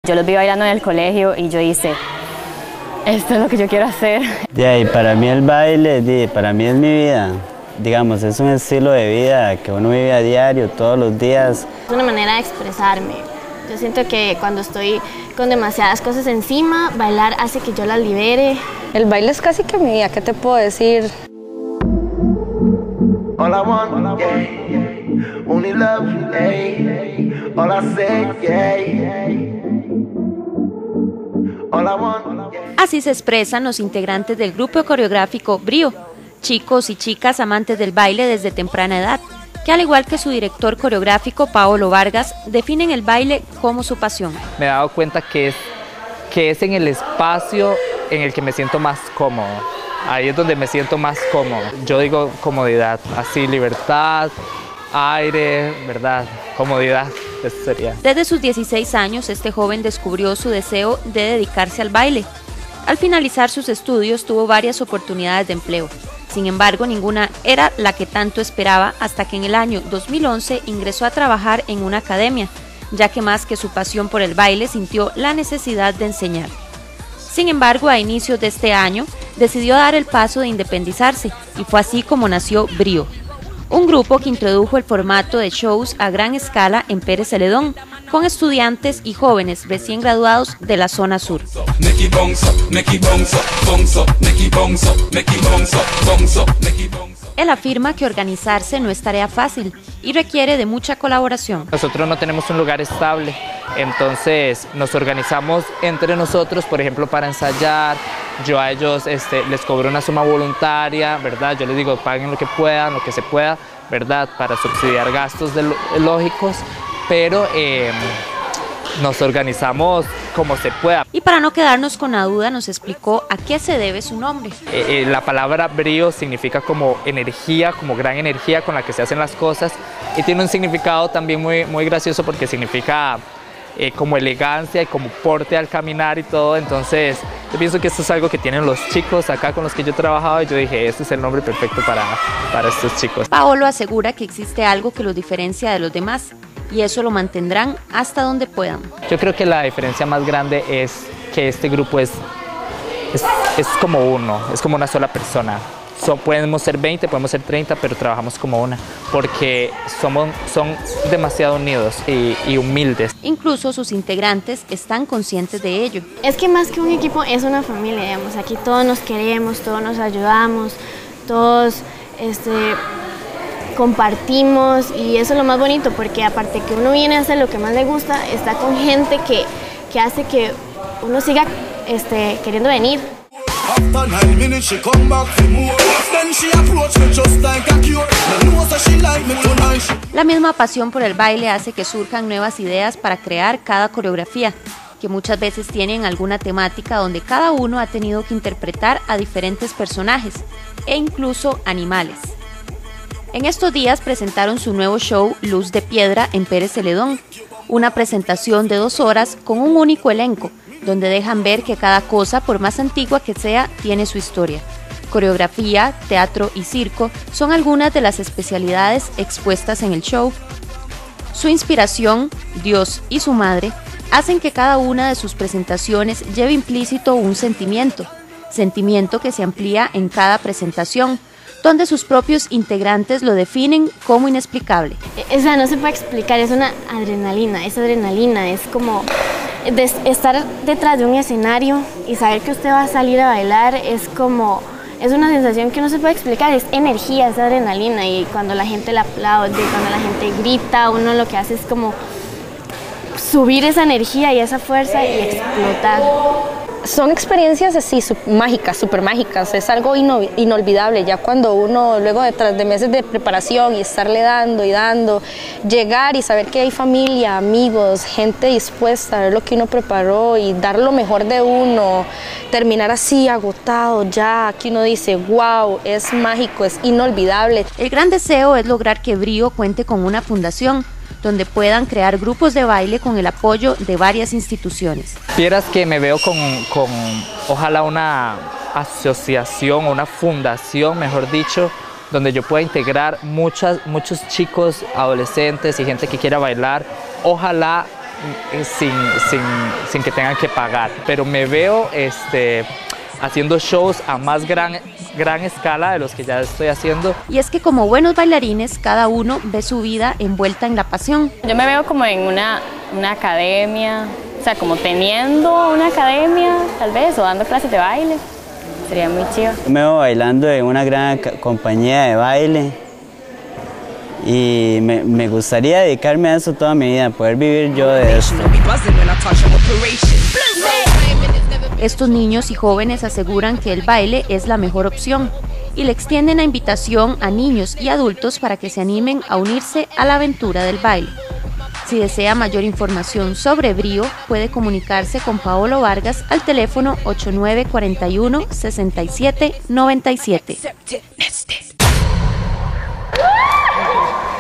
Yo los vi bailando en el colegio y yo hice, esto es lo que yo quiero hacer. Y para mí el baile, para mí es mi vida. Digamos, es un estilo de vida que uno vive a diario, todos los días. Es una manera de expresarme. Yo siento que cuando estoy con demasiadas cosas encima, bailar hace que yo las libere. El baile es casi que mi vida, ¿qué te puedo decir? All I want, yeah, only love, hey, all I say, yeah. Así se expresan los integrantes del grupo coreográfico Brío, chicos y chicas amantes del baile desde temprana edad, que al igual que su director coreográfico Paolo Vargas, definen el baile como su pasión. Me he dado cuenta que es en el espacio en el que me siento más cómodo. Ahí es donde me siento más cómodo. Yo digo comodidad, así libertad, aire, ¿verdad? Comodidad, eso sería. Desde sus 16 años, este joven descubrió su deseo de dedicarse al baile. Al finalizar sus estudios, tuvo varias oportunidades de empleo. Sin embargo, ninguna era la que tanto esperaba hasta que en el año 2011 ingresó a trabajar en una academia, ya que más que su pasión por el baile, sintió la necesidad de enseñar. Sin embargo, a inicios de este año, decidió dar el paso de independizarse y fue así como nació Brío, un grupo que introdujo el formato de shows a gran escala en Pérez Celedón, con estudiantes y jóvenes recién graduados de la zona sur. Él afirma que organizarse no es tarea fácil y requiere de mucha colaboración. Nosotros no tenemos un lugar estable, entonces nos organizamos entre nosotros, por ejemplo, para ensayar. Yo a ellos les cobro una suma voluntaria, ¿verdad? Yo les digo, paguen lo que puedan, lo que se pueda, ¿verdad? Para subsidiar gastos lógicos, pero nos organizamos como se pueda. Y para no quedarnos con la duda, nos explicó a qué se debe su nombre. La palabra brío significa como energía, como gran energía con la que se hacen las cosas, y tiene un significado también muy gracioso porque significa como elegancia y como porte al caminar y todo. Entonces yo pienso que esto es algo que tienen los chicos acá con los que yo he trabajado y yo dije, este es el nombre perfecto para estos chicos. Paolo asegura que existe algo que los diferencia de los demás y eso lo mantendrán hasta donde puedan. Yo creo que la diferencia más grande es que este grupo es como uno, es como una sola persona. Podemos ser 20, podemos ser 30, pero trabajamos como una, porque son demasiado unidos y humildes. Incluso sus integrantes están conscientes de ello. Es que más que un equipo es una familia, digamos. Aquí todos nos queremos, todos nos ayudamos, todos compartimos, y eso es lo más bonito, porque aparte que uno viene a hacer lo que más le gusta, está con gente que hace que uno siga queriendo venir. La misma pasión por el baile hace que surjan nuevas ideas para crear cada coreografía, que muchas veces tienen alguna temática donde cada uno ha tenido que interpretar a diferentes personajes e incluso animales. En estos días presentaron su nuevo show Luz de Piedra en Pérez Celedón, una presentación de 2 horas con un único elenco, donde dejan ver que cada cosa, por más antigua que sea, tiene su historia. Coreografía, teatro y circo son algunas de las especialidades expuestas en el show. Su inspiración, Dios y su madre, hacen que cada una de sus presentaciones lleve implícito un sentimiento que se amplía en cada presentación, donde sus propios integrantes lo definen como inexplicable. O sea, no se puede explicar, es una adrenalina, es como estar detrás de un escenario y saber que usted va a salir a bailar, es una sensación que no se puede explicar, es energía, es adrenalina, y cuando la gente la aplaude, cuando la gente grita, uno lo que hace es como subir esa energía y esa fuerza y explotar. Son experiencias así mágicas, súper mágicas, es algo inolvidable. Ya cuando uno, luego de meses de preparación y estarle dando y dando, llegar y saber que hay familia, amigos, gente dispuesta a ver lo que uno preparó y dar lo mejor de uno, terminar así agotado ya, aquí uno dice, wow, es mágico, es inolvidable. El gran deseo es lograr que Brío cuente con una fundación, donde puedan crear grupos de baile con el apoyo de varias instituciones. Vieras que me veo con ojalá una asociación o una fundación, mejor dicho, donde yo pueda integrar muchos chicos, adolescentes y gente que quiera bailar. Ojalá sin que tengan que pagar, pero me veo haciendo shows a más gran escala de los que ya estoy haciendo. Y es que como buenos bailarines, cada uno ve su vida envuelta en la pasión. Yo me veo como en una academia, o sea, como teniendo una academia tal vez, o dando clases de baile. Sería muy chido. Me veo bailando en una gran compañía de baile y me gustaría dedicarme a eso toda mi vida, poder vivir yo de esto. Estos niños y jóvenes aseguran que el baile es la mejor opción y le extienden la invitación a niños y adultos para que se animen a unirse a la aventura del baile. Si desea mayor información sobre Brío, puede comunicarse con Paolo Vargas al teléfono 8941-6797.